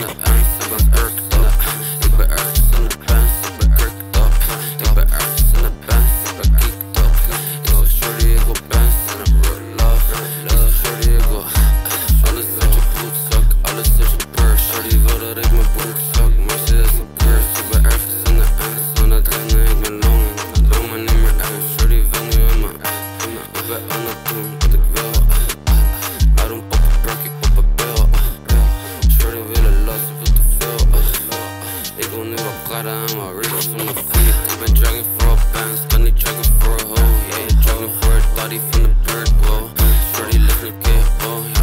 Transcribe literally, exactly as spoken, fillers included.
de ends, ik ben ergd op. Ik ben ergens in de bands, ik ben ergd op. Ik ben ergens in de bands, ik ben geeked op. Ik zeg shorty, ik wil bands en een real love. Ik zeg shorty, ik wil alles uit je broekzak, alles uit je purse. Shorty wil dat ik mijn broek zak, maar ze is een curse. Ik ben ergens in de ends, aan het rennen, ik ben longen. Ik wil me niet meer ends, shorty wil nu in mijn ik ben aan het doen wat ik wil. I don't pop a perk, ik pop a pill. Shorty willen last, veel te veel. Ik wil nu wat praten en wat riddles van mijn feet. Ik ben dragging voor a bands, kan niet draggen voor a hoe. Ja, je dragging voor het body van de bird, bro. Shorty ligt nu K O, ja.